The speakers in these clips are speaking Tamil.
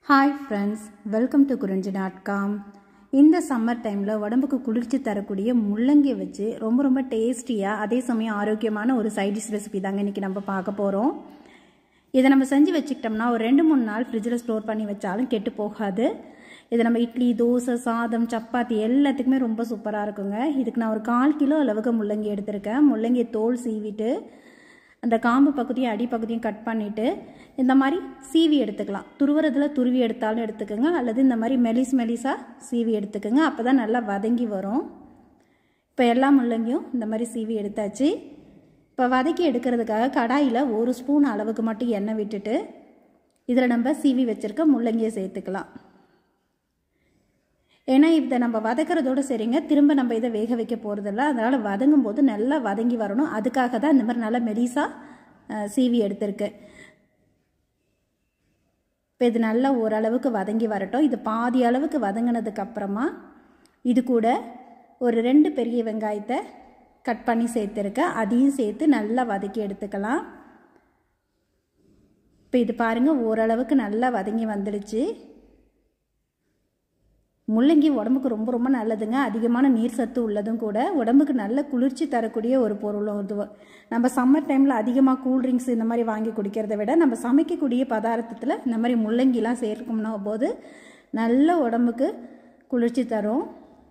ஹாய் ஃப்ரெண்ட்ஸ், வெல்கம் டு குறிஞ்சி.com. இந்த சம்மர் டைமில் உடம்புக்கு குளிர்ச்சி தரக்கூடிய முள்ளங்கியை வச்சு ரொம்ப டேஸ்டியாக அதே சமயம் ஆரோக்கியமான ஒரு சைட் டிஷ் ரெசிபி தாங்க இன்றைக்கி நம்ம பார்க்க போகிறோம். இதை நம்ம செஞ்சு வச்சுக்கிட்டோம்னா ஒரு 2-3 நாள் ஃப்ரிட்ஜில் ஸ்டோர் பண்ணி வச்சாலும் கெட்டு போகாது. இதை நம்ம இட்லி, தோசை, சாதம், சப்பாத்தி எல்லாத்துக்குமே ரொம்ப சூப்பராக இருக்குங்க. இதுக்கு நான் ஒரு 1/4 கிலோ அளவுக்கு முள்ளங்கி எடுத்திருக்கேன். முள்ளங்கியை தோல் சீவிட்டு அந்த காம்பு பகுதியும் அடி பகுதியும் கட் பண்ணிவிட்டு இந்த மாதிரி சீவி எடுத்துக்கலாம். துருவுறதில் துருவி எடுத்தாலும் எடுத்துக்கோங்க, அல்லது இந்த மாதிரி மெலிசாக சீவி எடுத்துக்கோங்க. அப்போ தான் நல்லா வதங்கி வரும். இப்போ எல்லா முள்ளங்கியும் இந்த மாதிரி சீவி எடுத்தாச்சு. இப்போ வதக்கி எடுக்கிறதுக்காக கடாயில் 1 ஸ்பூன் அளவுக்கு மட்டும் எண்ணெய் விட்டுட்டு இதில் நம்ம சீவி வச்சுருக்க முள்ளங்கியை சேர்த்துக்கலாம். ஏன்னா இதை நம்ம வதக்கிறதோடு சரிங்க, திரும்ப நம்ம இதை வேக வைக்க போகிறதில்ல. அதனால் வதங்கும் போது நல்லா வதங்கி வரணும். அதுக்காக தான் இந்த மாதிரி நல்லா மெலிசாக சீவி எடுத்திருக்கு. இப்போ இது நல்லா ஓரளவுக்கு வதங்கி வரட்டும். இது பாதி அளவுக்கு வதங்கினதுக்கப்புறமா இது கூட ஒரு 2 பெரிய வெங்காயத்தை கட் பண்ணி சேர்த்துருக்கேன். அதையும் சேர்த்து நல்லா வதக்கி எடுத்துக்கலாம். இப்போ இது பாருங்கள், ஓரளவுக்கு நல்லா வதங்கி வந்துடுச்சு. முள்ளங்கி உடம்புக்கு ரொம்ப நல்லதுங்க. அதிகமான நீர் சத்து உள்ளதும் கூட. உடம்புக்கு நல்ல குளிர்ச்சி தரக்கூடிய ஒரு பொருளும் இது. நம்ம சம்மர் டைமில் அதிகமாக கூல்ட்ரிங்க்ஸ் இந்த மாதிரி வாங்கி குடிக்கிறத விட நம்ம சமைக்கக்கூடிய பதார்த்தத்தில் இந்த மாதிரி முள்ளங்கிலாம் சேர்க்கணும்னா போது நல்ல உடம்புக்கு குளிர்ச்சி தரும்.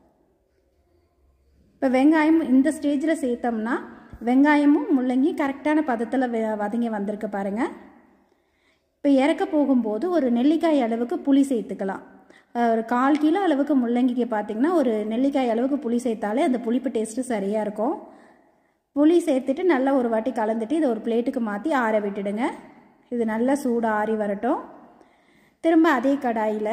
இப்போ வெங்காயம் இந்த ஸ்டேஜில் சேர்த்தோம்னா வெங்காயமும் முள்ளங்கி கரெக்டான பதத்தில் வதங்கி வந்திருக்கு பாருங்கள். இப்போ இறக்க போகும்போது ஒரு நெல்லிக்காய் அளவுக்கு புளி சேர்த்துக்கலாம். ஒரு 1/4 கிலோ அளவுக்கு முள்ளங்கிக்கு பார்த்திங்கன்னா ஒரு நெல்லிக்காய் அளவுக்கு புளி சேர்த்தாலே அந்த புளிப்பு டேஸ்ட்டு சரியாக இருக்கும். புளி சேர்த்துட்டு நல்லா ஒரு வாட்டி கலந்துட்டு இதை ஒரு பிளேட்டுக்கு மாற்றி ஆற விட்டுடுங்க. இது நல்லா சூடு ஆறி வரட்டும். திரும்ப அதே கடாயில்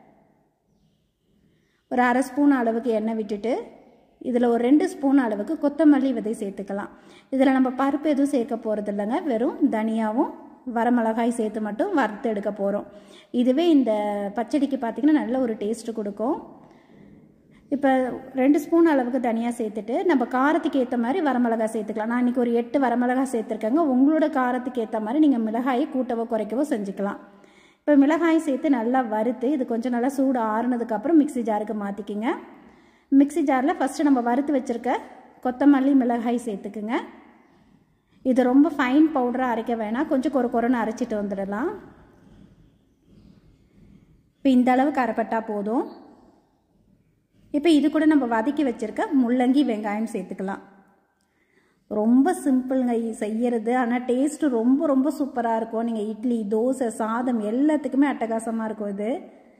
ஒரு 1/2 ஸ்பூன் அளவுக்கு எண்ணெய் விட்டுட்டு இதில் ஒரு 2 ஸ்பூன் அளவுக்கு கொத்தமல்லி விதை சேர்த்துக்கலாம். இதில் நம்ம பருப்பு எதுவும் சேர்க்க போகிறது இல்லைங்க, வெறும் தனியாவும் வரமிளகாய் சேர்த்து மட்டும் வறுத்து எடுக்க போகிறோம். இதுவே இந்த பச்சடிக்கு பார்த்திங்கன்னா நல்ல ஒரு டேஸ்ட்டு கொடுக்கும். இப்போ 2 ஸ்பூன் அளவுக்கு தனியாக சேர்த்துட்டு நம்ம காரத்துக்கு ஏற்ற மாதிரி வரமிளகாய் சேர்த்துக்கலாம். நான் இன்றைக்கி ஒரு 8 வரமிளகாய் சேர்த்துருக்கேங்க. உங்களோட காரத்துக்கு ஏற்ற மாதிரி நீங்கள் மிளகாயை கூட்டவோ குறைக்கவோ செஞ்சுக்கலாம். இப்போ மிளகாய் சேர்த்து நல்லா வறுத்து இது கொஞ்சம் நல்லா சூடு ஆறுனதுக்கப்புறம் மிக்ஸி ஜாருக்கு மாற்றிக்கிங்க. மிக்ஸி ஜாரில் ஃபஸ்ட்டு நம்ம வறுத்து வச்சுருக்க கொத்தமல்லி, மிளகாய் சேர்த்துக்குங்க. இது ரொம்ப ஃபைன் பவுடராக அரைக்க வேணாம், கொஞ்சம் கொரன்னு அரைச்சிட்டு வந்துடலாம். இப்போ இந்த அளவுக்கு அரைப்பட்டா போதும். இப்போ இது கூட நம்ம வதக்கி வச்சுருக்க முள்ளங்கி, வெங்காயம் சேர்த்துக்கலாம். ரொம்ப சிம்பிளுங்க செய்யறது, ஆனால் டேஸ்ட்டு ரொம்ப சூப்பராக இருக்கும். நீங்கள் இட்லி, தோசை, சாதம் எல்லாத்துக்குமே அட்டகாசமாக இருக்கும் இது.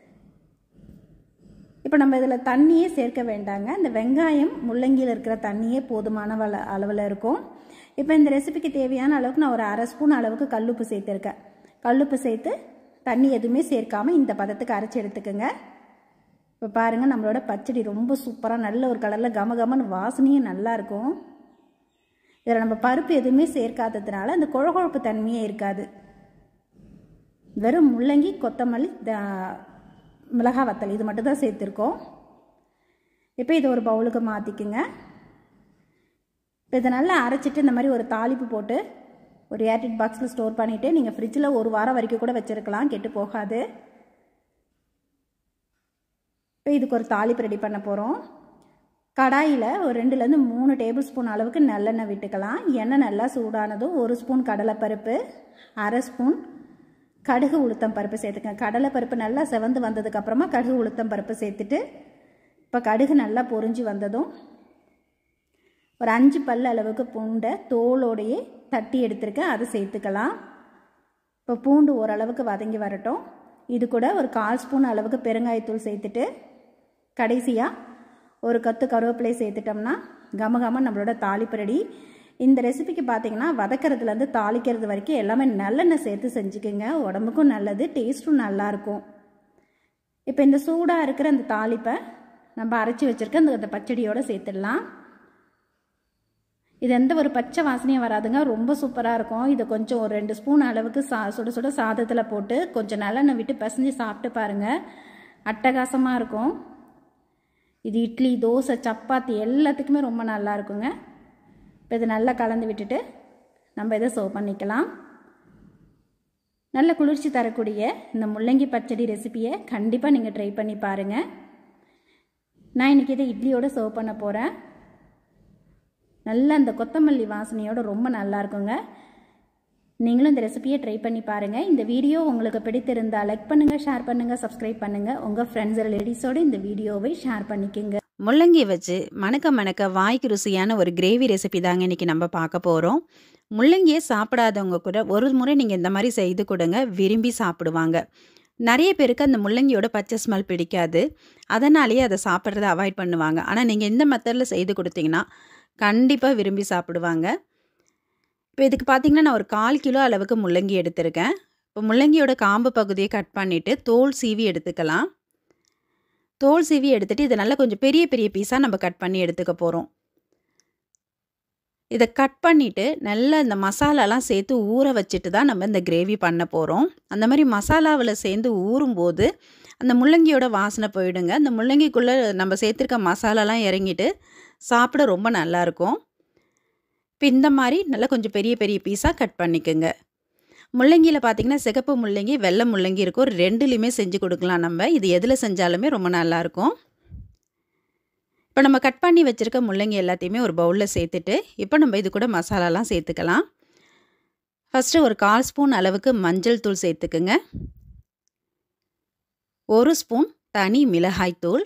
இப்போ நம்ம இதில் தண்ணியே சேர்க்க வேண்டாங்க. இந்த வெங்காயம் முள்ளங்கியில் இருக்கிற தண்ணியே போதுமான அளவில் இருக்கும். இப்போ இந்த ரெசிபிக்கு தேவையான அளவுக்கு நான் ஒரு 1/2 ஸ்பூன் அளவுக்கு கல்லுப்பு சேர்த்துருக்கேன். கல்லுப்பு சேர்த்து தண்ணி எதுவுமே சேர்க்காமல் இந்த பதத்துக்கு அரைச்சி எடுத்துக்கோங்க. இப்போ பாருங்கள், நம்மளோட பச்சடி ரொம்ப சூப்பராக நல்ல ஒரு கலரில் கமகமன்னு வாசனையும் நல்லாயிருக்கும். இதில் நம்ம பருப்பு எதுவுமே சேர்க்காததுனால அந்த குழகுழப்பு தன்மையே இருக்காது. வெறும் முள்ளங்கி, கொத்தமல்லி, மிளகாய் வத்தல் இது மட்டும் தான் சேர்த்துருக்கோம். இப்போ இதை ஒரு பவுலுக்கு மாற்றிக்குங்க. இப்போ இதை நல்லா அரைச்சிட்டு இந்த மாதிரி ஒரு தாளிப்பு போட்டு ஒரு ஏர்டைட் பாக்ஸில் ஸ்டோர் பண்ணிவிட்டு நீங்கள் ஃப்ரிட்ஜில் 1 வாரம் வரைக்கும் கூட வச்சுருக்கலாம், கெட்டு போகாது. இப்போ இதுக்கு ஒரு தாளிப்பு ரெடி பண்ண போகிறோம். கடாயில் ஒரு 2-3 டேபிள் ஸ்பூன் அளவுக்கு நல்லெண்ணெய் விட்டுக்கலாம். எண்ணெய் நல்லா சூடானதும் 1 ஸ்பூன் கடலைப்பருப்பு, 1/2 ஸ்பூன் கடுகு, உளுத்தம் பருப்பு சேர்த்துக்கங்க. கடலைப்பருப்பு நல்லா செவந்து வந்ததுக்கப்புறமா கடுகு, உளுத்தம் பருப்பு சேர்த்துட்டு இப்போ கடுகு நல்லா பொரிஞ்சு வந்ததும் ஒரு 5 பல் அளவுக்கு பூண்டை தோலோடையே தட்டி எடுத்துருக்கேன், அதை சேர்த்துக்கலாம். இப்போ பூண்டு ஓரளவுக்கு வதங்கி வரட்டும். இது கூட ஒரு 1/4 ஸ்பூன் அளவுக்கு பெருங்காயத்தூள் சேர்த்துட்டு கடைசியாக ஒரு கொத்து கருவேப்பிலை சேர்த்துட்டோம்னா கமகம நம்மளோட தாளிப்பு ரெடி. இந்த ரெசிபிக்கு பார்த்தீங்கன்னா வதக்கிறதுலேருந்து தாளிக்கிறது வரைக்கும் எல்லாமே நல்லெண்ணெய் சேர்த்து செஞ்சுக்கோங்க. உடம்புக்கும் நல்லது, டேஸ்ட்டும் நல்லாயிருக்கும். இப்போ இந்த சூடாக இருக்கிற அந்த தாளிப்பை நம்ம அரைச்சி வச்சுருக்க அந்த பச்சடியோடு சேர்த்துடலாம். இது எந்த ஒரு பச்சை வாசனையும் வராதுங்க, ரொம்ப சூப்பராக இருக்கும். இதை கொஞ்சம் ஒரு 2 ஸ்பூன் அளவுக்கு சுட சாதத்தில் போட்டு கொஞ்சம் நல்லெண்ணெய் விட்டு பசஞ்சு சாப்பிட்டு பாருங்கள், அட்டகாசமாக இருக்கும். இது இட்லி, தோசை, சப்பாத்தி எல்லாத்துக்குமே ரொம்ப நல்லா இருக்குங்க. இப்போ இதை நல்லா கலந்து விட்டுட்டு நம்ம இதை சர்வ் பண்ணிக்கலாம். நல்ல குளிர்ச்சி தரக்கூடிய இந்த முள்ளங்கி பச்சடி ரெசிபியை கண்டிப்பாக நீங்கள் ட்ரை பண்ணி பாருங்கள். நான் இன்றைக்கி இதை இட்லியோடு சர்வ் பண்ண போகிறேன். நல்லா அந்த கொத்தமல்லி வாசனையோடு ரொம்ப நல்லா இருக்குங்க. நீங்களும் இந்த ரெசிபியை ட்ரை பண்ணி பாருங்கள். இந்த வீடியோ உங்களுக்கு பிடித்திருந்தால் லைக் பண்ணுங்கள், ஷேர் பண்ணுங்கள், சப்ஸ்கிரைப் பண்ணுங்கள். உங்கள் ஃப்ரெண்ட்ஸ் ரிலேட்டிவ்ஸோடு இந்த வீடியோவை ஷேர் பண்ணிக்கோங்க. முள்ளங்கி வச்சு மணக்க வாய்க்கு ருசியான ஒரு கிரேவி ரெசிபி தாங்க இன்றைக்கி நம்ம பார்க்க போகிறோம். முள்ளங்கியே சாப்பிடாதவங்க கூட ஒரு முறை நீங்கள் இந்த மாதிரி செய்து கொடுங்க, விரும்பி சாப்பிடுவாங்க. நிறைய பேருக்கு அந்த முள்ளங்கியோட பச்சை ஸ்மெல் பிடிக்காது, அதனாலேயே அதை சாப்பிட்றத அவாய்ட் பண்ணுவாங்க. ஆனால் நீங்கள் இந்த மெத்தடில் செய்து கொடுத்தீங்கன்னா கண்டிப்பாக விரும்பி சாப்பிடுவாங்க. இப்போ இதுக்கு பார்த்திங்கன்னா நான் ஒரு 1/4 கிலோ அளவுக்கு முள்ளங்கி எடுத்திருக்கேன். இப்போ முள்ளங்கியோட காம்பு பகுதியை கட் பண்ணிவிட்டு தோல் சீவி எடுத்துக்கலாம். தோல் சீவி எடுத்துகிட்டு இதை நல்லா கொஞ்சம் பெரிய பெரிய பீஸாக நம்ம கட் பண்ணி எடுத்துக்க போகிறோம். இதை கட் பண்ணிவிட்டு நல்லா இந்த மசாலாலாம் சேர்த்து ஊற வச்சுட்டு தான் நம்ம இந்த கிரேவி பண்ண போகிறோம். அந்த மாதிரி மசாலாவில் சேர்ந்து ஊறும்போது அந்த முள்ளங்கியோட வாசனை போயிடுங்க. அந்த முள்ளங்கிக்குள்ளே நம்ம சேர்த்துருக்க மசாலாலாம் இறங்கிட்டு சாப்பிட ரொம்ப நல்லாயிருக்கும். இப்போ இந்த மாதிரி நல்லா கொஞ்சம் பெரிய பெரிய பீஸாக கட் பண்ணிக்கோங்க. முள்ளங்கியில் பார்த்திங்கன்னா சிகப்பு முள்ளங்கி, வெள்ளை முள்ளங்கி இருக்கும். 2லையுமே செஞ்சு கொடுக்கலாம் நம்ம. இது எதில் செஞ்சாலுமே ரொம்ப நல்லாயிருக்கும். இப்போ நம்ம கட் பண்ணி வச்சுருக்க முள்ளங்கி எல்லாத்தையுமே ஒரு பவுலில் சேர்த்துட்டு இப்போ நம்ம இது கூட மசாலாலாம் சேர்த்துக்கலாம். ஃபஸ்ட்டு ஒரு 1/4 ஸ்பூன் அளவுக்கு மஞ்சள் தூள் சேர்த்துக்குங்க. 1 ஸ்பூன் தனி மிளகாய் தூள்,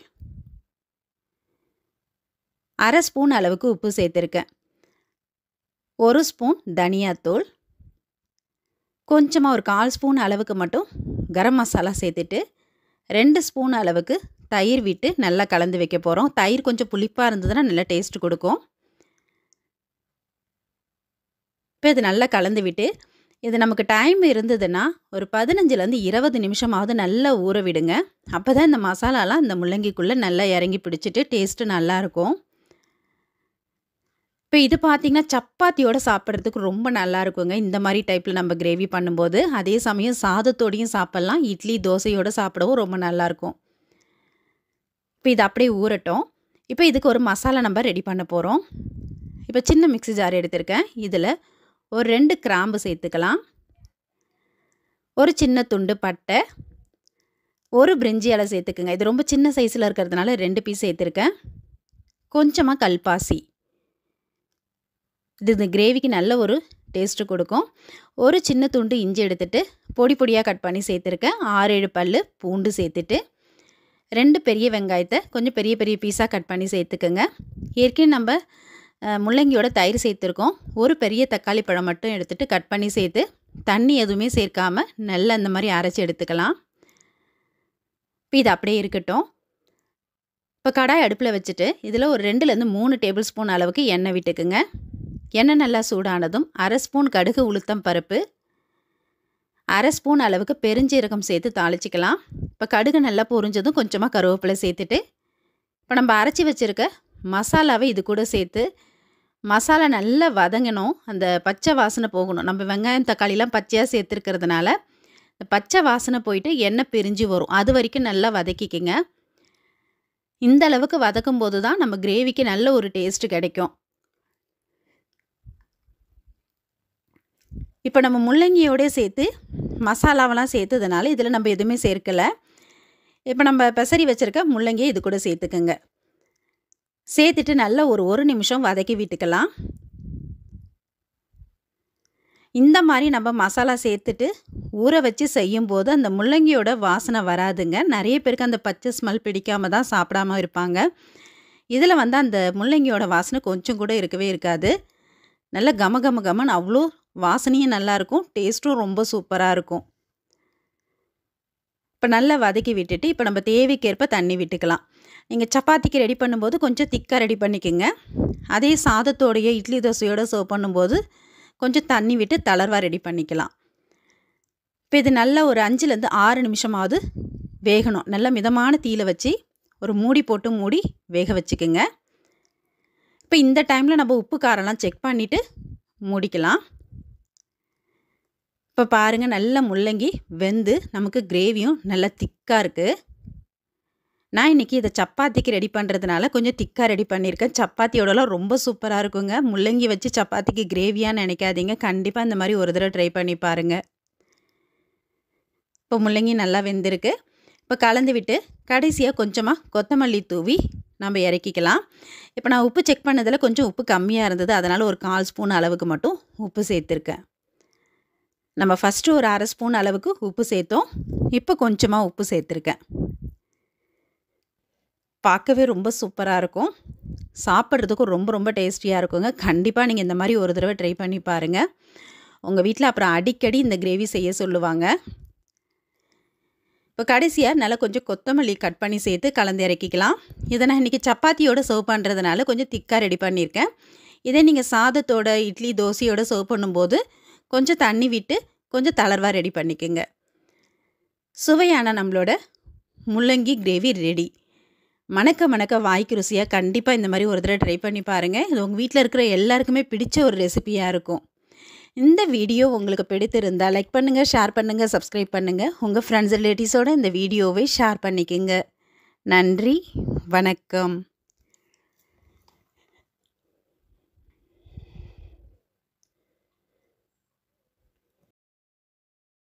1/2 ஸ்பூன் அளவுக்கு உப்பு சேர்த்துருக்கேன். 1 ஸ்பூன் தனியாத்தூள், கொஞ்சமாக ஒரு 1/4 ஸ்பூன் அளவுக்கு மட்டும் கரம் மசாலா சேர்த்துட்டு 2 ஸ்பூன் அளவுக்கு தயிர் விட்டு நல்லா கலந்து வைக்க போகிறோம். தயிர் கொஞ்சம் புளிப்பாக இருந்ததுன்னா நல்லா டேஸ்ட் கொடுக்கும். இப்போ இது நல்லா கலந்து விட்டு இது நமக்கு டைம் இருந்ததுன்னா ஒரு 15லேருந்து 20 நிமிஷமாவது நல்லா ஊற விடுங்க. அப்போ தான் இந்த மசாலாலாம் இந்த முள்ளங்கிக்குள்ளே நல்லா இறங்கி பிடிச்சிட்டு டேஸ்ட்டு நல்லாயிருக்கும். இப்போ இது பார்த்திங்கன்னா சப்பாத்தியோடு சாப்பிட்றதுக்கு ரொம்ப நல்லா இருக்குங்க. இந்த மாதிரி டைப்பில் நம்ம கிரேவி பண்ணும்போது அதே சமயம் சாதத்தோடையும் சாப்பிட்லாம், இட்லி தோசையோடு சாப்பிடவும் ரொம்ப நல்லாயிருக்கும். இப்போ இது அப்படியே ஊறட்டும். இப்போ இதுக்கு ஒரு மசாலா நம்ம ரெடி பண்ண போகிறோம். இப்போ சின்ன மிக்ஸி ஜார் எடுத்திருக்கேன். இதில் ஒரு 2 கிராம்பு சேர்த்துக்கலாம், ஒரு சின்ன துண்டு பட்டை, ஒரு பிரிஞ்சி இலை சேர்த்துக்குங்க. இது ரொம்ப சின்ன சைஸில் இருக்கிறதுனால 2 பீஸ் சேர்த்துருக்கேன். கொஞ்சமாக கல்பாசி, இது இந்த கிரேவிக்கு நல்ல ஒரு டேஸ்ட்டு கொடுக்கும். ஒரு சின்ன துண்டு இஞ்சி எடுத்துகிட்டு பொடி பொடியாக கட் பண்ணி சேர்த்துருக்கேன். 6-7 பல் பூண்டு சேர்த்துட்டு 2 பெரிய வெங்காயத்தை கொஞ்சம் பெரிய பெரிய பீஸாக கட் பண்ணி சேர்த்துக்குங்க. ஏற்கனவே நம்ம முள்ளங்கியோட தயிர் சேர்த்துருக்கோம். ஒரு பெரிய தக்காளி பழம் மட்டும் எடுத்துகிட்டு கட் பண்ணி சேர்த்து தண்ணி எதுவுமே சேர்க்காமல் நல்லா அந்த மாதிரி அரைச்சி எடுத்துக்கலாம். இப்போ இது அப்படியே இருக்கட்டும். இப்போ கடாய் அடுப்பில் வச்சுட்டு இதில் ஒரு 2லேருந்து 3 டேபிள் ஸ்பூன் அளவுக்கு எண்ணெய் விட்டுக்குங்க. எண்ணெய் நல்லா சூடானதும் 1/2 ஸ்பூன் கடுகு உளுத்தம் பருப்பு, 1/2 ஸ்பூன் அளவுக்கு பெருஞ்சீரகம் சேர்த்து தாளிச்சிக்கலாம். இப்போ கடுகு நல்லா பொரிஞ்சதும் கொஞ்சமாக கருவேப்பிலை சேர்த்துட்டு இப்போ நம்ம அரைச்சி வச்சுருக்க மசாலாவை இது கூட சேர்த்து மசாலா நல்லா வதங்கணும், அந்த பச்சை வாசனை போகணும். நம்ம வெங்காயம் தக்காளிலாம் பச்சையாக சேர்த்துருக்கிறதுனால இந்த பச்சை வாசனை போயிட்டு எண்ணெய் பிரிஞ்சு வரும். அது வரைக்கும் நல்லா வதக்கிக்கிங்க. இந்த அளவுக்கு வதக்கும் போது தான் நம்ம கிரேவிக்கு நல்ல ஒரு டேஸ்ட்டு கிடைக்கும். இப்போ நம்ம முள்ளங்கியோடய சேர்த்து மசாலாவெல்லாம் சேர்த்ததுனால இதில் நம்ம எதுவுமே சேர்க்கலை. இப்போ நம்ம பெசரி வச்சுருக்க முள்ளங்கியை இது கூட சேர்த்துக்குங்க. சேர்த்துட்டு நல்லா ஒரு நிமிஷம் வதக்கி விட்டுக்கலாம். இந்த மாதிரி நம்ம மசாலா சேர்த்துட்டு ஊற வச்சு செய்யும்போது அந்த முள்ளங்கியோட வாசனை வராதுங்க. நிறைய பேருக்கு அந்த பச்சை ஸ்மெல் பிடிக்காம தான் சாப்பிடாம இருப்பாங்க. இதில் அந்த முள்ளங்கியோட வாசனை கொஞ்சம் கூட இருக்கவே இருக்காது. நல்லா கமன்னு அவ்வளோ வாசனையும் நல்லாயிருக்கும், டேஸ்ட்டும் ரொம்ப சூப்பராக இருக்கும். இப்போ நல்லா வதக்கி விட்டுட்டு இப்போ நம்ம தேவைக்கேற்ப தண்ணி விட்டுக்கலாம். நீங்கள் சப்பாத்திக்கு ரெடி பண்ணும்போது கொஞ்சம் திக்காக ரெடி பண்ணிக்கோங்க. அதே சாதத்தோடைய இட்லி தோசையோடு சர்வ் பண்ணும்போது கொஞ்சம் தண்ணி விட்டு தளர்வாக ரெடி பண்ணிக்கலாம். இப்போ இது நல்லா ஒரு 5லேருந்து 6 நிமிஷமாவது வேகணும். நல்லா மிதமான தீயில் வச்சு ஒரு மூடி போட்டு மூடி வேக வச்சுக்குங்க. இப்போ இந்த டைமில் நம்ம உப்பு காரம்லாம் செக் பண்ணிவிட்டு மூடிக்கலாம். இப்போ பாருங்கள், நல்ல முள்ளங்கி வெந்து நமக்கு கிரேவியும் நல்லா திக்காக இருக்குது. நான் இன்றைக்கி இதை சப்பாத்திக்கு ரெடி பண்ணுறதுனால கொஞ்சம் திக்காக ரெடி பண்ணியிருக்கேன். சப்பாத்தியோடலாம் ரொம்ப சூப்பராக இருக்குங்க. முள்ளங்கி வச்சு சப்பாத்திக்கு கிரேவியாக நினைக்காதீங்க. கண்டிப்பாக இந்த மாதிரி ஒரு தடவை ட்ரை பண்ணி பாருங்கள். இப்போ முள்ளங்கி நல்லா வெந்திருக்கு. இப்போ கலந்து விட்டு கடைசியாக கொஞ்சமாக கொத்தமல்லி தூவி நம்ம இறக்கிக்கலாம். இப்போ நான் உப்பு செக் பண்ணதில் கொஞ்சம் உப்பு கம்மியாக இருந்தது, அதனால் ஒரு 1/4 ஸ்பூன் அளவுக்கு மட்டும் உப்பு சேர்த்துருக்கேன். நம்ம ஃபஸ்ட்டு ஒரு 1/2 ஸ்பூன் அளவுக்கு உப்பு சேர்த்தோம், இப்போ கொஞ்சமாக உப்பு சேர்த்துருக்கேன். பார்க்கவே ரொம்ப சூப்பராக இருக்கும், சாப்பிட்றதுக்கும் ரொம்ப ரொம்ப டேஸ்டியாக இருக்குங்க. கண்டிப்பாக நீங்கள் இந்த மாதிரி ஒரு தடவை ட்ரை பண்ணி பாருங்கள். உங்கள் வீட்டில் அப்புறம் அடிக்கடி இந்த கிரேவி செய்ய சொல்லுவாங்க. இப்போ கடைசியாக நல்லா கொஞ்சம் கொத்தமல்லி கட் பண்ணி சேர்த்து கலந்து இறக்கிக்கலாம். இதை நான் இன்றைக்கி சப்பாத்தியோடு சர்வ் பண்ணுறதுனால கொஞ்சம் திக்காக ரெடி பண்ணியிருக்கேன். இதே நீங்கள் சாதத்தோட, இட்லி, தோசையோடு சர்வ் பண்ணும்போது கொஞ்சம் தண்ணி விட்டு கொஞ்சம் தளர்வாக ரெடி பண்ணிக்கோங்க. சுவையான நம்மளோட முள்ளங்கி கிரேவி ரெடி. மணக்க மணக்க வாய்க்கு ருசியாக கண்டிப்பாக இந்த மாதிரி ஒரு தடவை ட்ரை பண்ணி பாருங்கள். இது உங்கள் வீட்டில் இருக்கிற எல்லாருக்குமே பிடிச்ச ஒரு ரெசிபியாக இருக்கும். இந்த வீடியோ உங்களுக்கு பிடித்திருந்தால் லைக் பண்ணுங்கள், ஷேர் பண்ணுங்கள், சப்ஸ்கிரைப் பண்ணுங்கள். உங்கள் ஃப்ரெண்ட்ஸ் ரிலேட்டிவ்ஸோடு இந்த வீடியோவை ஷேர் பண்ணிக்கோங்க. நன்றி, வணக்கம்.